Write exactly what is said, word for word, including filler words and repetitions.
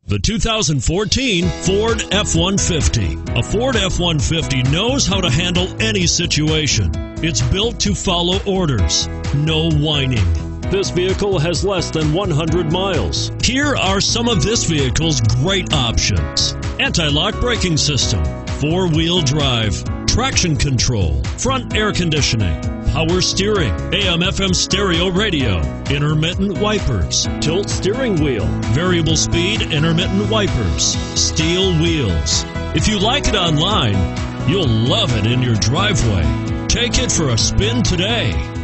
The two thousand fourteen Ford F one fifty. A Ford F one fifty knows how to handle any situation. It's built to follow orders, no whining. This vehicle has less than one hundred miles. Here are some of this vehicle's great options: anti-lock braking system, four-wheel drive, traction control, front air conditioning, power steering, A M F M stereo radio, intermittent wipers, tilt steering wheel, variable speed intermittent wipers, steel wheels. If you like it online, you'll love it in your driveway. Take it for a spin today.